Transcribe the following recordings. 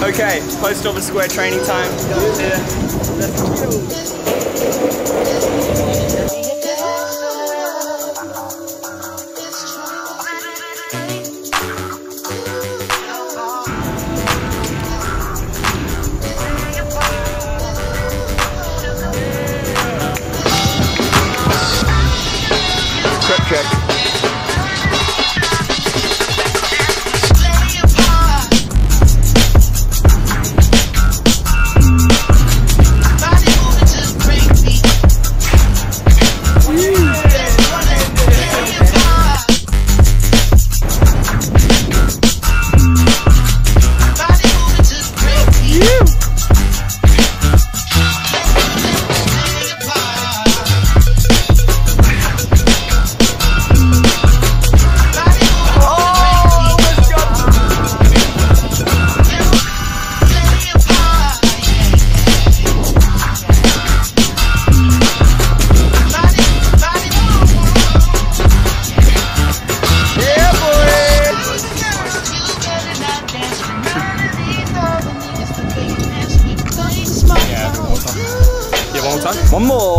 Okay, post over square training time. Let's go. Check. One more.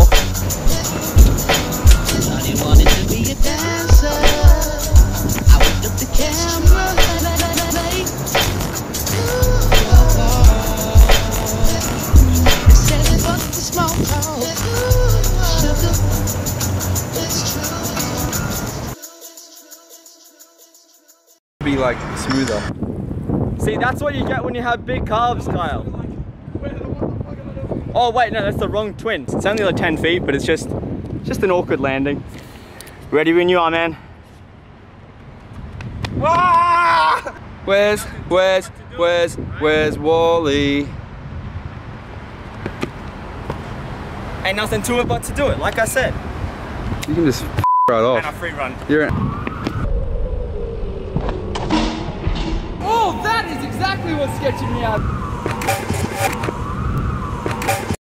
Be like smoother. See, that's what you get when you have big calves, Kyle. Oh wait, no, that's the wrong twin. It's only like 10 feet, but it's just an awkward landing. Ready when you are, man. Ah! Where's Wally? Ain't nothing to it but to do it, like I said. You can just right off. And a free run. You're Oh, that is exactly what's sketching me out.